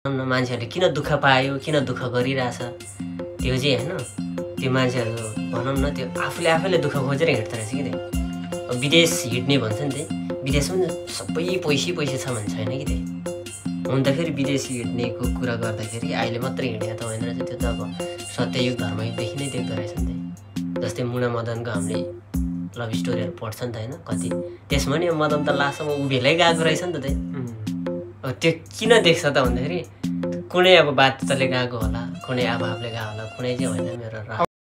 न मान्छेहरूले किन दुःख पायो किन दुःख गरिरहेछ त्यो चाहिँ होइन त्यो मान्छेहरू भनौँ न त्यो आफूले दुःख खोजेर हिँड्दो रहेछ कि त्यही विदेश हिँड्ने भन्छ नि त्यही विदेशमा सबै पैसा छ भन्ने छैन कि त्यही हुन त फेरि विदेश हिँड्नेको कुरा गर्दाखेरि अहिले मात्रै हिँडेको त होइन रहेछ त्यो त अब सत्ययुग धर्मयुगदेखि नै देख्दो रहेछ नि त्यही जस्तै मुना मदनको हामीले लभ स्टोरीहरू पढ्छ नि त होइन कति त्यसमा नि मदन त लास्टमा उभिएलै गएको रहेछ नि त त्यही अब त्यो किन देख्छ त भन्दाखेरि कुनै अब बाध्यताले गएको होला कुनै आमाले गएको होला कुनै चाहिँ होइन मेरो